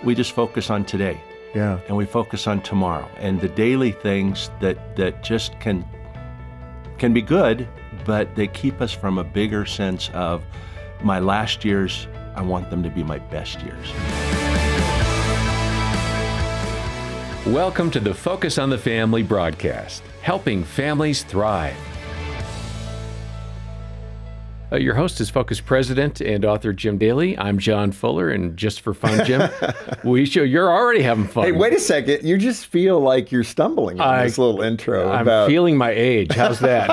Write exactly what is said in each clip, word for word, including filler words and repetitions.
we just focus on today. Yeah. And we focus on tomorrow and the daily things that, that just can, can be good, but they keep us from a bigger sense of my last years, I want them to be my best years. Welcome to the Focus on the Family broadcast, helping families thrive. Uh, your host is Focus President and author Jim Daly. I'm John Fuller, and just for fun, Jim, we show you're already having fun. Hey, wait a second. You just feel like you're stumbling in I, this little intro. I'm about... feeling my age. How's that?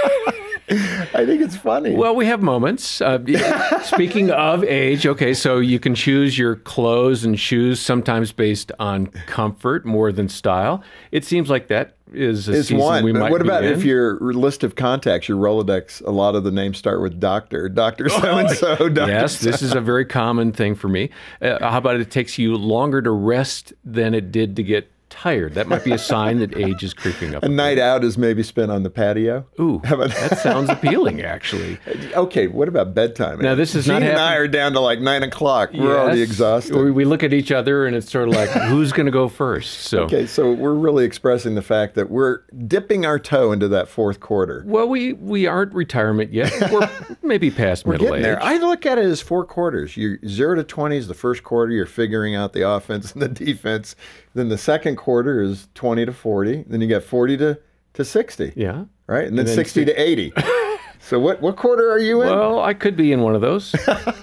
I think it's funny. Well, we have moments. Uh, speaking of age, okay, so you can choose your clothes and shoes sometimes based on comfort more than style. It seems like that is a it's season one. we But might what about be in. if your list of contacts, your Rolodex, a lot of the names start with doctor, Doctor so-and-so, Doctor Yes, this is a very common thing for me. Uh, how about it takes you longer to rest than it did to get tired? That might be a sign that age is creeping up. A, a night bit. Out is maybe spent on the patio. Ooh, How about that sounds appealing, actually. Okay, what about bedtime? Now, this is Gene not and happening. I are down to like nine o'clock. We're Yes. already exhausted. We, we look at each other, and it's sort of like, who's going to go first? So, Okay, so we're really expressing the fact that we're dipping our toe into that fourth quarter. well, we we aren't retirement yet. We're maybe past We're middle getting age. there. I look at it as four quarters. You zero to twenty is the first quarter. You're figuring out the offense and the defense. Then the second quarter is twenty to forty. Then you got forty to, to sixty. Yeah. Right? And then, And then sixty to eighty. So what, what quarter are you in? Well, I could be in one of those.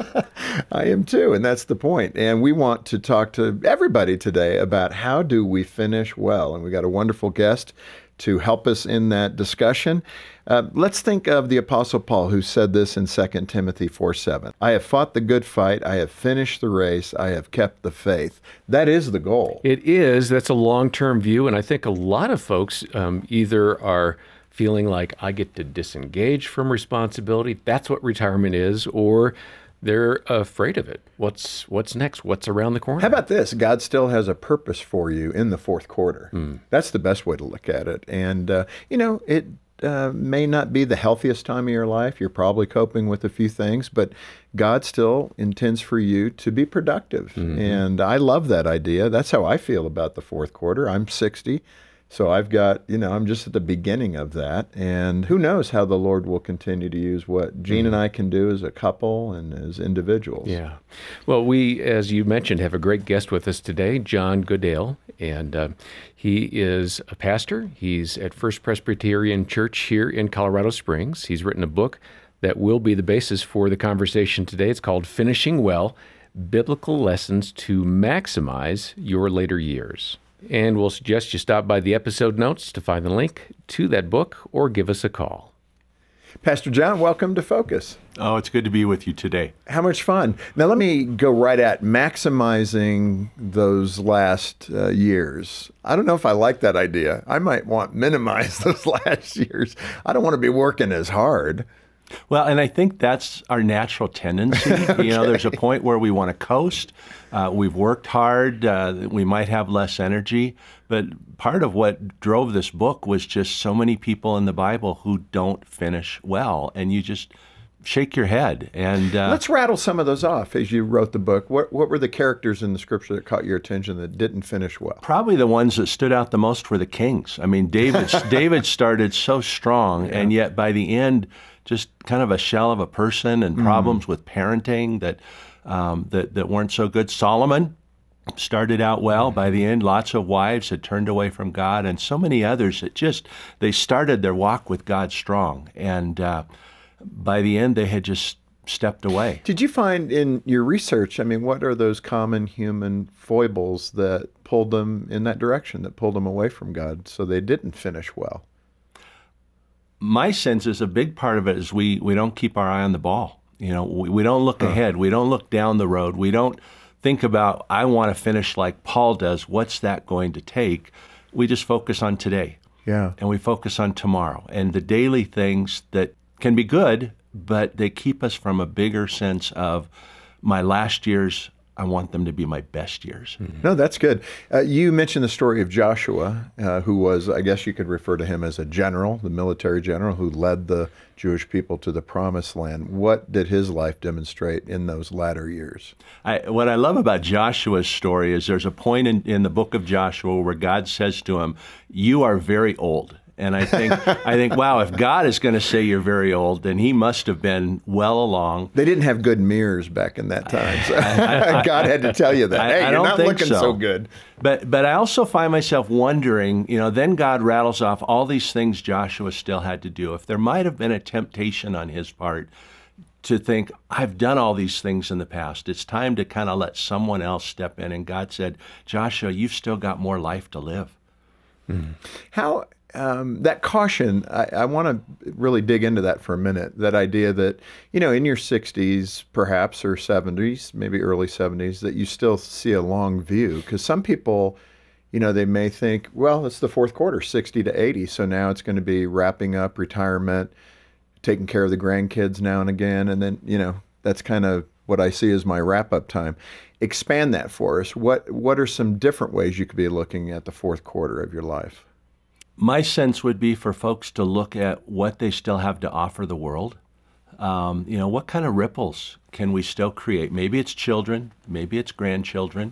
I am too, and that's the point. And we want to talk to everybody today about how do we finish well. And we got a wonderful guest to help us in that discussion. Uh, let's think of the Apostle Paul, who said this in Second Timothy four seven. I have fought the good fight. I have finished the race. I have kept the faith. That is the goal. It is. That's a long-term view, and I think a lot of folks um, either are feeling like I get to disengage from responsibility. That's what retirement is, or they're afraid of it. What's what's next? What's around the corner? How about this? God still has a purpose for you in the fourth quarter. Mm. That's the best way to look at it. And, uh, you know, it uh, may not be the healthiest time of your life. You're probably coping with a few things, but God still intends for you to be productive. Mm-hmm. And I love that idea. That's how I feel about the fourth quarter. I'm sixty. So I've got, you know, I'm just at the beginning of that. And who knows how the Lord will continue to use what Gene mm. and I can do as a couple and as individuals. Yeah. Well, we, as you mentioned, have a great guest with us today, John Goodale. And uh, he is a pastor. He's at First Presbyterian Church here in Colorado Springs. He's written a book that will be the basis for the conversation today. It's called Finishing Well, Biblical Lessons to Maximize Your Later Years. And we'll suggest you stop by the episode notes to find the link to that book or give us a call. Pastor John, welcome to Focus. Oh, it's good to be with you today. How much fun. Now, let me go right at maximizing those last uh, years. I don't know if I like that idea. I might want minimize those last years. I don't want to be working as hard. Well, and I think that's our natural tendency. okay. You know, there's a point where we want to coast. Uh, we've worked hard. Uh, we might have less energy. But part of what drove this book was just so many people in the Bible who don't finish well. And you just shake your head. And uh, let's rattle some of those off as you wrote the book. What, what were the characters in the scripture that caught your attention that didn't finish well? Probably the ones that stood out the most were the kings. I mean, David, David started so strong, yeah. and yet by the end, just kind of a shell of a person and problems mm. with parenting that, um, that that weren't so good. Solomon started out well. By the end, lots of wives had turned away from God, and so many others that just, they started their walk with God strong. And uh, by the end, they had just stepped away. Did you find in your research, I mean, what are those common human foibles that pulled them in that direction, that pulled them away from God so they didn't finish well? My sense is a big part of it is we, we don't keep our eye on the ball. You know, we, we don't look ahead. We don't look down the road. We don't think about, I want to finish like Paul does. What's that going to take? We just focus on today. Yeah. And we focus on tomorrow and the daily things that can be good, but they keep us from a bigger sense of my last years, I want them to be my best years. Mm-hmm. No, that's good. Uh, you mentioned the story of Joshua, uh, who was, I guess you could refer to him as a general, the military general who led the Jewish people to the promised land. What did his life demonstrate in those latter years? I, what I love about Joshua's story is there's a point in, in the book of Joshua where God says to him, "You are very old." And I think, I think, wow, if God is going to say you're very old, then he must have been well along. They didn't have good mirrors back in that time. So I, I, God had to tell you that. I, hey, I you're don't not think looking so. so good. But but I also find myself wondering, you know, then God rattles off all these things Joshua still had to do. If there might have been a temptation on his part to think, I've done all these things in the past. It's time to kind of let someone else step in. And God said, Joshua, you've still got more life to live. Mm. How... Um, that caution, I, I want to really dig into that for a minute. That idea that, you know, in your sixties, perhaps, or seventies, maybe early seventies, that you still see a long view. Because some people, you know, they may think, well, it's the fourth quarter, sixty to eighty, so now it's going to be wrapping up retirement, taking care of the grandkids now and again, and then, you know, that's kind of what I see as my wrap-up time. Expand that for us. What, what are some different ways you could be looking at the fourth quarter of your life? My sense would be for folks to look at what they still have to offer the world. Um, you know, what kind of ripples can we still create? Maybe it's children, maybe it's grandchildren,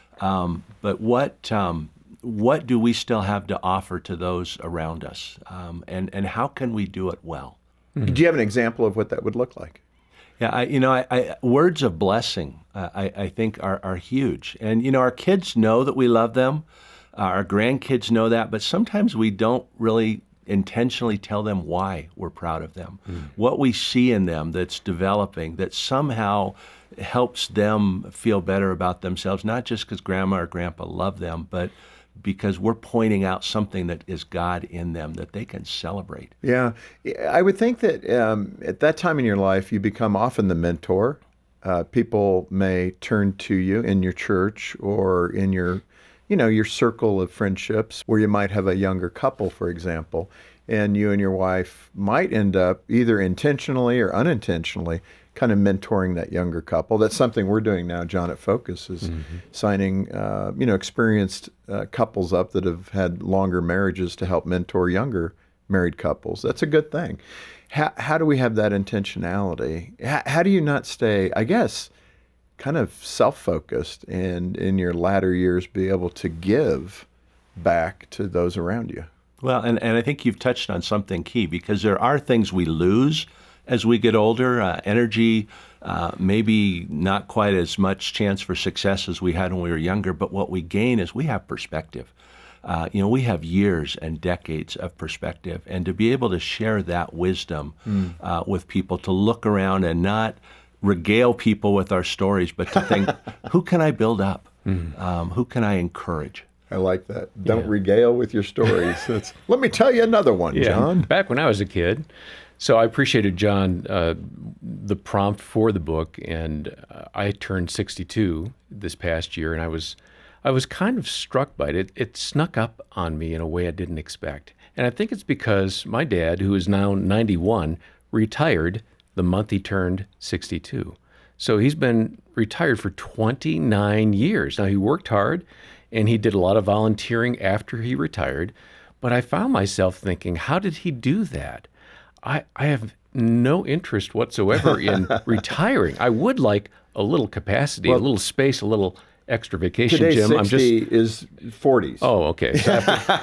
um, but what um, what do we still have to offer to those around us, um, and and how can we do it well? Mm-hmm. Do you have an example of what that would look like? Yeah, I, you know, I, I, words of blessing, uh, I, I think are, are huge, and you know, our kids know that we love them. Our grandkids know that, but sometimes we don't really intentionally tell them why we're proud of them. Mm. What we see in them that's developing that somehow helps them feel better about themselves, not just because grandma or grandpa love them, but because we're pointing out something that is God in them that they can celebrate. Yeah, I would think that um, at that time in your life, you become often the mentor. Uh, people may turn to you in your church or in your you know, your circle of friendships where you might have a younger couple, for example, and you and your wife might end up either intentionally or unintentionally kind of mentoring that younger couple. That's something we're doing now, John, at Focus, is mm-hmm. signing, uh, you know, experienced uh, couples up that have had longer marriages to help mentor younger married couples. That's a good thing. How, how do we have that intentionality? How, how do you not stay, I guess, kind of self-focused and in your latter years be able to give back to those around you? Well, and, and I think you've touched on something key, because there are things we lose as we get older, uh, energy, uh, maybe not quite as much chance for success as we had when we were younger, but what we gain is we have perspective. Uh, you know, we have years and decades of perspective, and to be able to share that wisdom mm. uh, with people, to look around and not regale people with our stories, but to think, who can I build up? Mm. Um, who can I encourage? I like that. Don't yeah. regale with your stories. It's, let me tell you another one, yeah. John. Back when I was a kid, so I appreciated, John, uh, the prompt for the book, and uh, I turned sixty-two this past year, and I was I was kind of struck by it. it. It snuck up on me in a way I didn't expect. And I think it's because my dad, who is now ninety-one, retired the month he turned sixty-two. So he's been retired for twenty-nine years. Now, he worked hard, and he did a lot of volunteering after he retired, but I found myself thinking, how did he do that? I, I have no interest whatsoever in retiring. I would like a little capacity, well, a little space, a little extra vacation, today, Jim. I'm sixty just is forties. Oh, okay. So,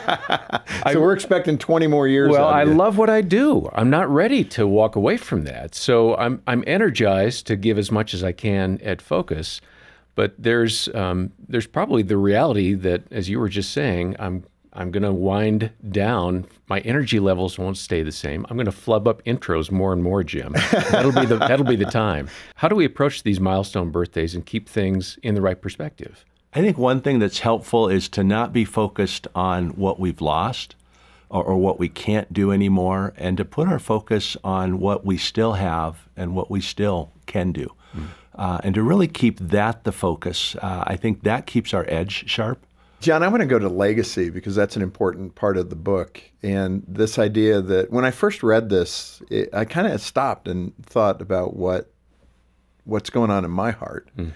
I, so we're expecting twenty more years. Well, out I of you. love what I do. I'm not ready to walk away from that. So I'm I'm energized to give as much as I can at Focus, but there's um, there's probably the reality that, as you were just saying, I'm I'm going to wind down. My energy levels won't stay the same. I'm going to flub up intros more and more, Jim. That'll be the that'll be the time. How do we approach these milestone birthdays and keep things in the right perspective? I think one thing that's helpful is to not be focused on what we've lost or, or what we can't do anymore, and to put our focus on what we still have and what we still can do. Mm. Uh, and to really keep that the focus. Uh, I think that keeps our edge sharp. John, I want to go to legacy because that's an important part of the book. And this idea that when I first read this, it, I kind of stopped and thought about what what's going on in my heart. Mm.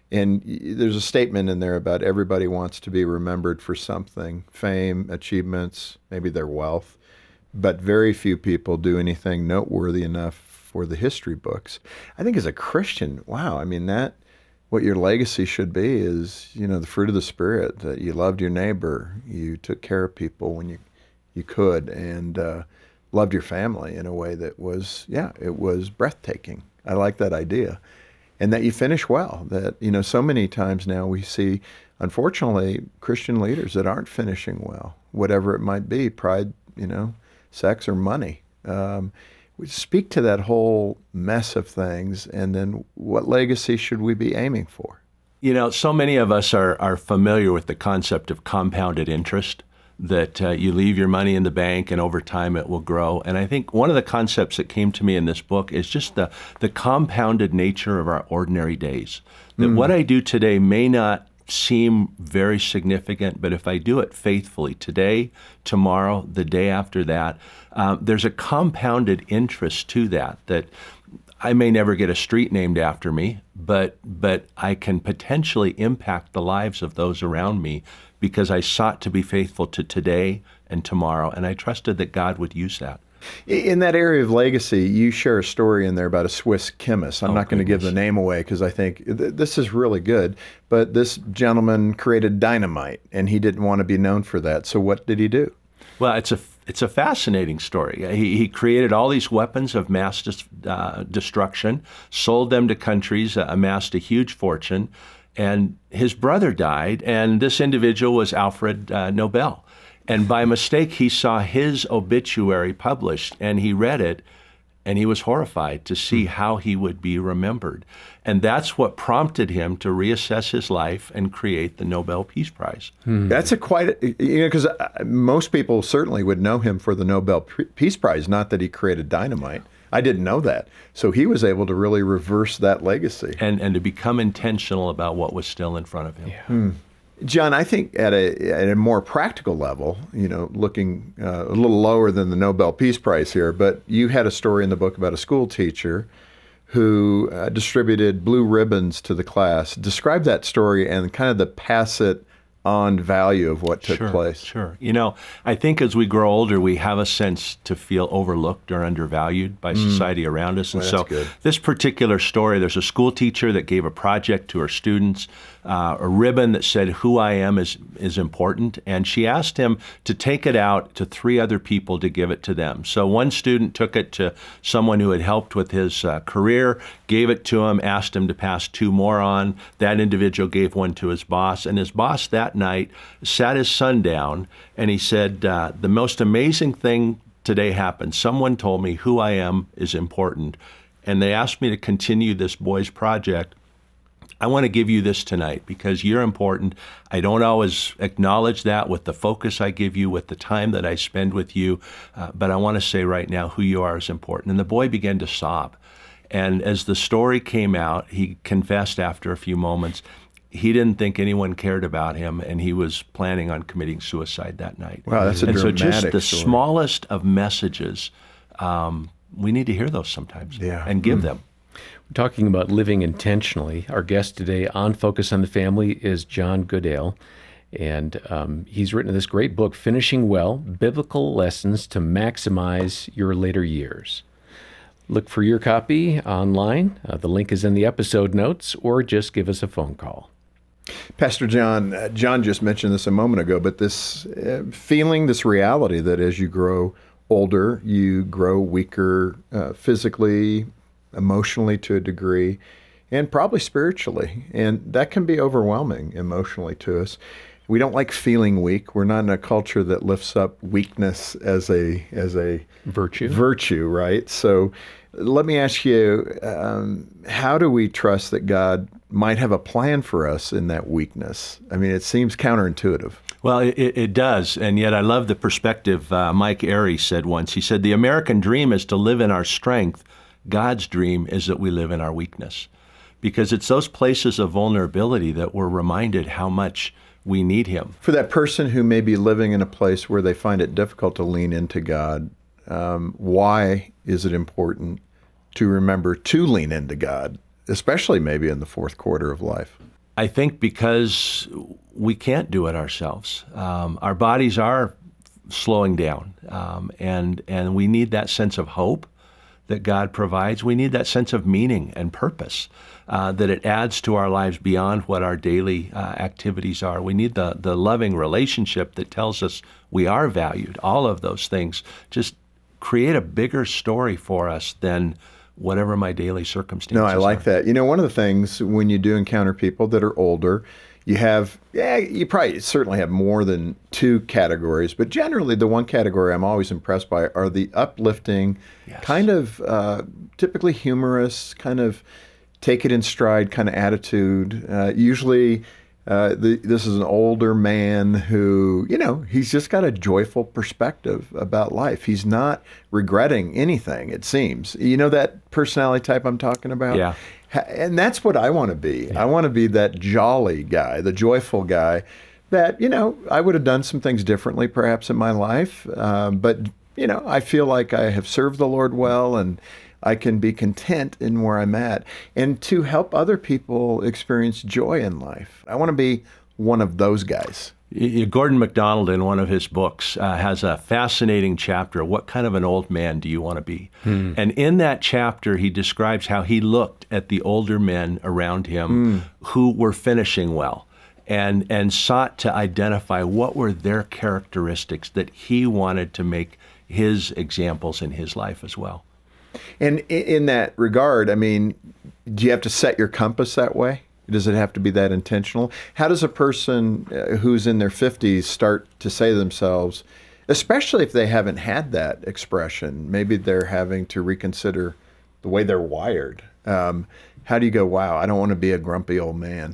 And there's a statement in there about everybody wants to be remembered for something, fame, achievements, maybe their wealth, but very few people do anything noteworthy enough for the history books. I think as a Christian, wow, I mean, that, what your legacy should be is, you know, the fruit of the Spirit, that you loved your neighbor, you took care of people when you, you could, and uh, loved your family in a way that was, yeah, it was breathtaking. I like that idea. And that you finish well, that, you know, so many times now we see, unfortunately, Christian leaders that aren't finishing well, whatever it might be, pride, you know, sex or money. Um, we speak to that whole mess of things, and then what legacy should we be aiming for? You know, so many of us are, are familiar with the concept of compounded interest, that uh, you leave your money in the bank and over time it will grow. And I think one of the concepts that came to me in this book is just the, the compounded nature of our ordinary days. That mm. what I do today may not seem very significant, but if I do it faithfully today, tomorrow, the day after that, um, there's a compounded interest to that, that I may never get a street named after me, but but I can potentially impact the lives of those around me because I sought to be faithful to today and tomorrow, and I trusted that God would use that. In that area of legacy, you share a story in there about a Swiss chemist. I'm oh, not going to give the name away because I think th this is really good, but this gentleman created dynamite, and he didn't want to be known for that. So what did he do? Well, it's a it's a fascinating story. He, he created all these weapons of mass dis, uh, destruction, sold them to countries, uh, amassed a huge fortune, and his brother died, and this individual was Alfred uh, Nobel. And by mistake, he saw his obituary published, and he read it, and he was horrified to see how he would be remembered. And that's what prompted him to reassess his life and create the Nobel Peace Prize. Hmm. That's a quite, you know, because most people certainly would know him for the Nobel Peace Prize, not that he created dynamite. I didn't know that. So he was able to really reverse that legacy. And, and to become intentional about what was still in front of him. Yeah. Hmm. John, I think at a, at a more practical level, you know, looking uh, a little lower than the Nobel Peace Prize here, but you had a story in the book about a school teacher who uh, distributed blue ribbons to the class. Describe that story and kind of the pass it on value of what took sure, place. Sure. You know, I think as we grow older, we have a sense to feel overlooked or undervalued by mm. society around us. And well, so good. This particular story, there's a school teacher that gave a project to her students, uh, a ribbon that said, "Who I am is, is important." And she asked him to take it out to three other people to give it to them. So one student took it to someone who had helped with his uh, career, gave it to him, asked him to pass two more on. That individual gave one to his boss, and his boss that night sat his son down, and he said, uh, the most amazing thing today happened. Someone told me who I am is important, and they asked me to continue this boy's project. I want to give you this tonight because you're important. I don't always acknowledge that with the focus I give you, with the time that I spend with you, uh, but I want to say right now who you are is important. And the boy began to sob. And as the story came out, he confessed after a few moments, he didn't think anyone cared about him, and he was planning on committing suicide that night. Wow, that's a and dramatic so just the story. smallest of messages, um, we need to hear those sometimes yeah. and give mm. them. We're talking about living intentionally. Our guest today on Focus on the Family is John Goodale, and um, he's written this great book, Finishing Well, Biblical Lessons to Maximize Your Later Years. Look for your copy online. Uh, the link is in the episode notes, or just give us a phone call. Pastor John, uh, John just mentioned this a moment ago, but this uh, feeling, this reality that as you grow older, you grow weaker uh, physically, emotionally to a degree, and probably spiritually. And that can be overwhelming emotionally to us. We don't like feeling weak. We're not in a culture that lifts up weakness as a as a virtue. Virtue, right? So let me ask you, um, how do we trust that God might have a plan for us in that weakness? I mean, it seems counterintuitive. Well, it, it does, and yet I love the perspective uh, Mike Airy said once. He said, the American dream is to live in our strength. God's dream is that we live in our weakness, because it's those places of vulnerability that we're reminded how much we need him. For that person who may be living in a place where they find it difficult to lean into God, um, why is it important to remember to lean into God, especially maybe in the fourth quarter of life? I think because we can't do it ourselves. Um, our bodies are slowing down, um, and and we need that sense of hope that God provides. We need that sense of meaning and purpose uh, that it adds to our lives beyond what our daily uh, activities are. We need the the loving relationship that tells us we are valued. All of those things just create a bigger story for us than whatever my daily circumstances No, I like are. that. You know, one of the things when you do encounter people that are older, you have, yeah, you probably certainly have more than two categories, but generally the one category I'm always impressed by are the uplifting, Yes. kind of uh, typically humorous, kind of take it in stride kind of attitude. Uh, usually uh, the, this is an older man who, you know, he's just got a joyful perspective about life. He's not regretting anything, it seems. You know that personality type I'm talking about? Yeah. And that's what I want to be. Yeah. I want to be that jolly guy, the joyful guy that, you know, I would have done some things differently perhaps in my life. Um, but, you know, I feel like I have served the Lord well and I can be content in where I'm at and to help other people experience joy in life. I want to be one of those guys. Gordon MacDonald, in one of his books, uh, has a fascinating chapter, What Kind of an Old Man Do You Want to Be? Hmm. And in that chapter, he describes how he looked at the older men around him hmm. who were finishing well and, and sought to identify what were their characteristics that he wanted to make his examples in his life as well. And in that regard, I mean, do you have to set your compass that way? Does it have to be that intentional? How does a person who's in their fifties start to say to themselves, especially if they haven't had that expression, maybe they're having to reconsider the way they're wired. Um, how do you go, wow, I don't want to be a grumpy old man?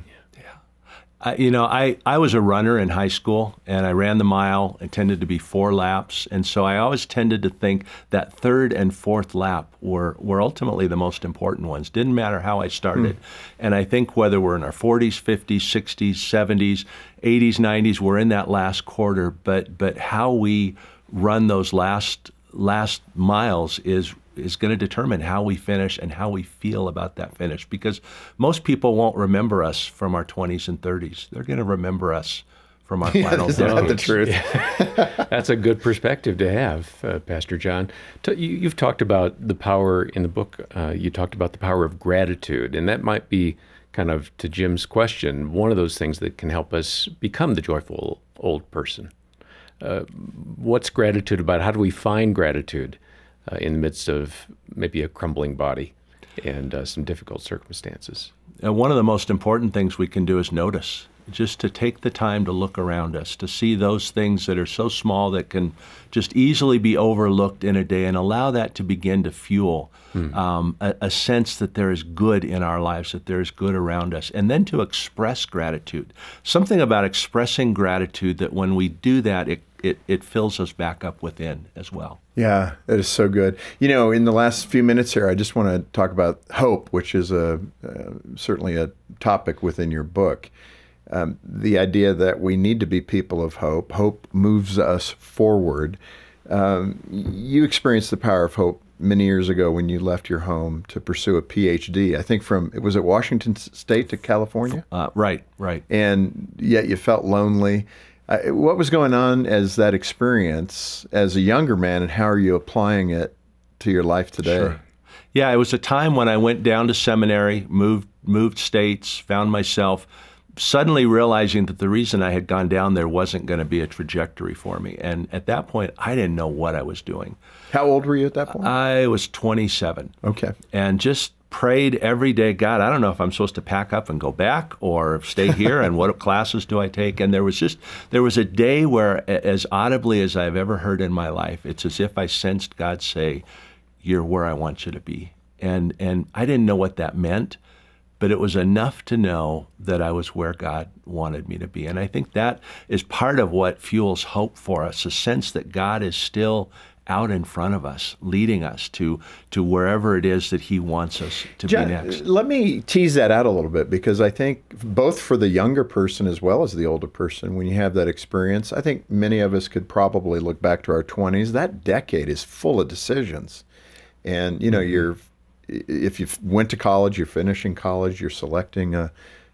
Uh, you know, I, I was a runner in high school, and I ran the mile. It tended to be four laps, and so I always tended to think that third and fourth lap were, were ultimately the most important ones. Didn't matter how I started. Mm. And I think whether we're in our forties, fifties, sixties, seventies, eighties, nineties, we're in that last quarter, but but how we run those last last miles is is going to determine how we finish and how we feel about that finish, because most people won't remember us from our twenties and thirties. They're going to remember us from our yeah, final that's decades. not the truth. That's a good perspective to have, uh, Pastor John. T- you, you've talked about the power in the book. Uh, you talked about the power of gratitude, and that might be kind of, to Jim's question, one of those things that can help us become the joyful old person. Uh, what's gratitude about? How do we find gratitude uh, in the midst of maybe a crumbling body and uh, some difficult circumstances? Uh, one of the most important things we can do is notice, just to take the time to look around us, to see those things that are so small that can just easily be overlooked in a day, and allow that to begin to fuel hmm. um, a, a sense that there is good in our lives, that there is good around us, and then to express gratitude. Something about expressing gratitude that when we do that, it, it, it fills us back up within as well. Yeah, that is so good. You know, in the last few minutes here, I just want to talk about hope, which is a uh, certainly a topic within your book. Um, the idea that we need to be people of hope. Hope moves us forward. Um, you experienced the power of hope many years ago when you left your home to pursue a P H D. I think from, was it Washington State to California? Uh, right, right. And yet you felt lonely. Uh, what was going on as that experience as a younger man, and how are you applying it to your life today? Sure. Yeah, it was a time when I went down to seminary, moved moved states, found myself suddenly realizing that the reason I had gone down there wasn't going to be a trajectory for me. And at that point, I didn't know what I was doing. How old were you at that point? I was twenty-seven. Okay. And just prayed every day, God, I don't know if I'm supposed to pack up and go back or stay here, and what classes do I take? And there was just, there was a day where, as audibly as I've ever heard in my life, it's as if I sensed God say, you're where I want you to be. And, and I didn't know what that meant, but it was enough to know that I was where God wanted me to be. And I think that is part of what fuels hope for us, a sense that God is still out in front of us, leading us to to wherever it is that he wants us to John, be next. Let me tease that out a little bit, because I think both for the younger person as well as the older person, when you have that experience, I think many of us could probably look back to our twenties. That decade is full of decisions. And, you know, mm-hmm. you're if you went to college, you're finishing college, you're selecting a,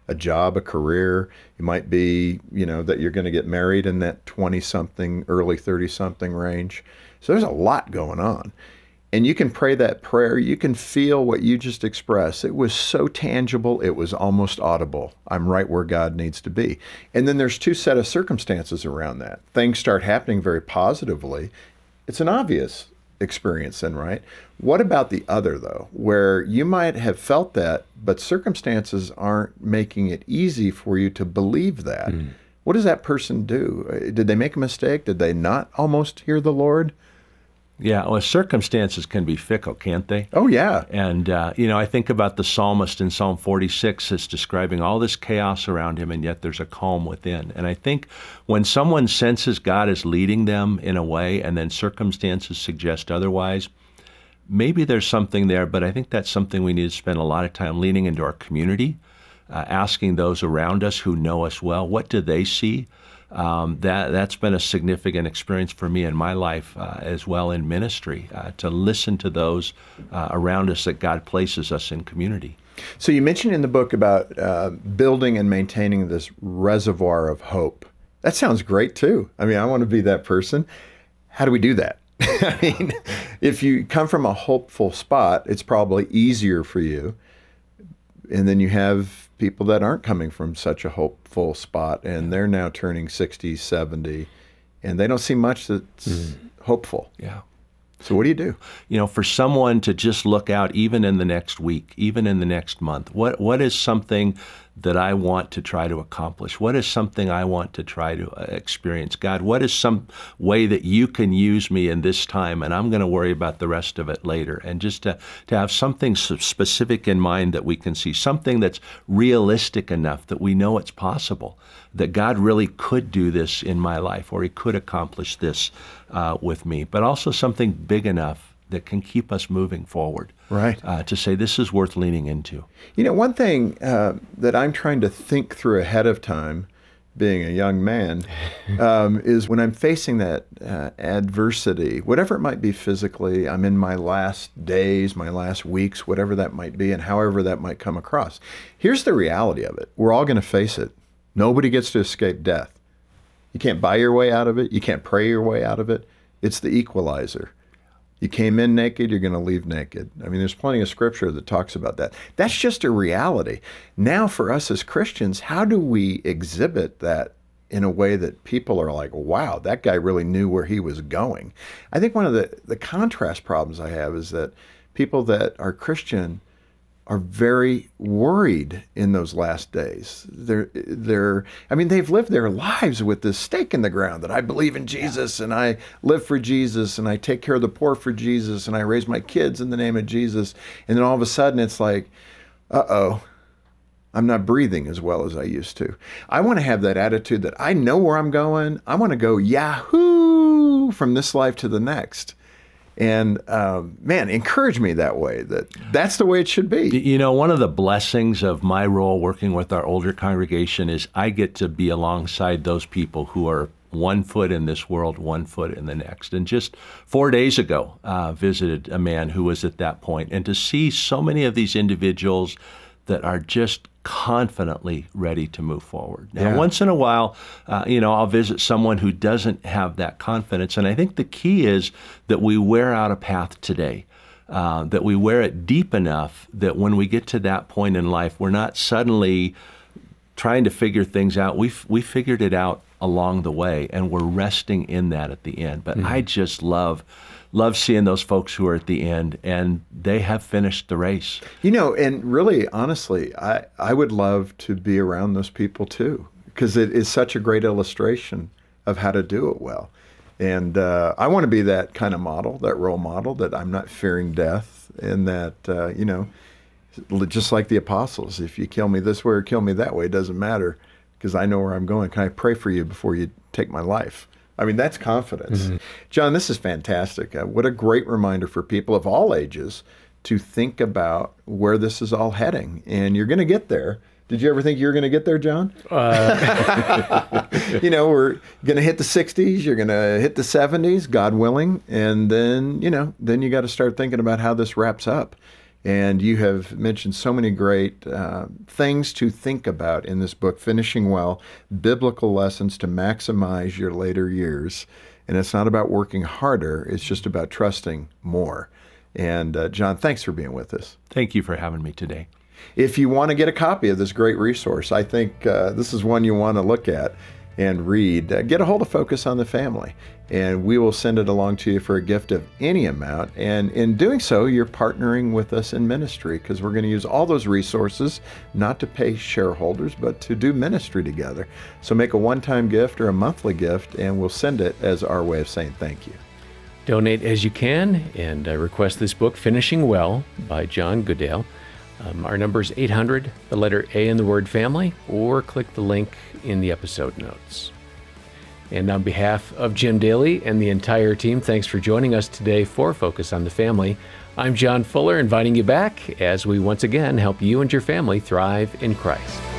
a job, a career. It might be, you know, that you're going to get married in that twenty-something, early thirty-something range. So there's a lot going on. And you can pray that prayer. You can feel what you just expressed. It was so tangible, it was almost audible. I'm right where God needs to be. And then there's two set of circumstances around that. Things start happening very positively. It's an obvious experience then, right? What about the other, though, where you might have felt that, but circumstances aren't making it easy for you to believe that? Mm. What does that person do? Did they make a mistake? Did they not almost hear the Lord? Yeah, well, circumstances can be fickle, can't they? Oh, yeah. And, uh, you know, I think about the psalmist in Psalm forty-six that's describing all this chaos around him, and yet there's a calm within. And I think when someone senses God is leading them in a way and then circumstances suggest otherwise, maybe there's something there, but I think that's something we need to spend a lot of time leaning into our community, uh, asking those around us who know us well, what do they see? Um, that, that's been a significant experience for me in my life uh, as well in ministry, uh, to listen to those uh, around us that God places us in community. So you mentioned in the book about uh, building and maintaining this reservoir of hope. That sounds great too. I mean, I want to be that person. How do we do that? I mean, if you come from a hopeful spot, it's probably easier for you. And then you have people that aren't coming from such a hopeful spot, and they're now turning sixty, seventy, and they don't see much that's mm-hmm. hopeful. Yeah. So what do you do? You know, for someone to just look out, even in the next week, even in the next month, what what is something that I want to try to accomplish? What is something I want to try to experience? God, what is some way that you can use me in this time, and I'm going to worry about the rest of it later? And just to, to have something specific in mind that we can see, something that's realistic enough that we know it's possible, that God really could do this in my life, or he could accomplish this uh, with me, but also something big enough that can keep us moving forward. Right. Uh, to say this is worth leaning into. You know, one thing uh, that I'm trying to think through ahead of time, being a young man, um, is when I'm facing that uh, adversity, whatever it might be physically, I'm in my last days, my last weeks, whatever that might be, and however that might come across. Here's the reality of it. We're all going to face it. Nobody gets to escape death. You can't buy your way out of it. You can't pray your way out of it. It's the equalizer. You came in naked, you're going to leave naked. I mean, there's plenty of scripture that talks about that. That's just a reality. Now, for us as Christians, how do we exhibit that in a way that people are like, wow, that guy really knew where he was going? I think one of the, the contrast problems I have is that people that are Christian are very worried in those last days. They're, they're, I mean, they've lived their lives with this stake in the ground that I believe in Jesus, and I live for Jesus, and I take care of the poor for Jesus, and I raise my kids in the name of Jesus. And then all of a sudden it's like, uh-oh, I'm not breathing as well as I used to. I want to have that attitude that I know where I'm going. I want to go yahoo from this life to the next. And um, man, encourage me that way, that that's the way it should be. You know, one of the blessings of my role working with our older congregation is I get to be alongside those people who are one foot in this world, one foot in the next. And just four days ago, uh, visited a man who was at that point. And to see so many of these individuals that are just confidently ready to move forward. Now, Yeah. once in a while, uh, you know, I'll visit someone who doesn't have that confidence. And I think the key is that we wear out a path today, uh, that we wear it deep enough that when we get to that point in life, we're not suddenly trying to figure things out. We've, we figured it out along the way, and we're resting in that at the end. But mm-hmm. I just love love seeing those folks who are at the end, and they have finished the race. You know, and really, honestly, I, I would love to be around those people too, because it is such a great illustration of how to do it well. And uh, I want to be that kind of model, that role model, that I'm not fearing death, and that, uh, you know, just like the apostles, if you kill me this way or kill me that way, it doesn't matter, because I know where I'm going. Can I pray for you before you take my life? I mean, that's confidence. Mm-hmm. John, this is fantastic. Uh, what a great reminder for people of all ages to think about where this is all heading. And you're going to get there. Did you ever think you were going to get there, John? Uh. You know, we're going to hit the sixties, you're going to hit the seventies, God willing. And then, you know, then you got to start thinking about how this wraps up. And you have mentioned so many great uh, things to think about in this book, Finishing Well, Biblical Lessons to Maximize Your Later Years. And it's not about working harder, it's just about trusting more. And uh, John, thanks for being with us. Thank you for having me today. If you want to get a copy of this great resource, I think uh, this is one you want to look at and read. Uh, get a hold of Focus on the Family, and we will send it along to you for a gift of any amount. And in doing so, you're partnering with us in ministry, because we're going to use all those resources not to pay shareholders, but to do ministry together. So make a one-time gift or a monthly gift, and we'll send it as our way of saying thank you. Donate as you can, and uh, request this book, Finishing Well, by John Goodale. Um, our number is eight hundred, the letter A in the word family, or click the link in the episode notes. And on behalf of Jim Daly and the entire team, thanks for joining us today for Focus on the Family. I'm John Fuller, inviting you back as we once again help you and your family thrive in Christ.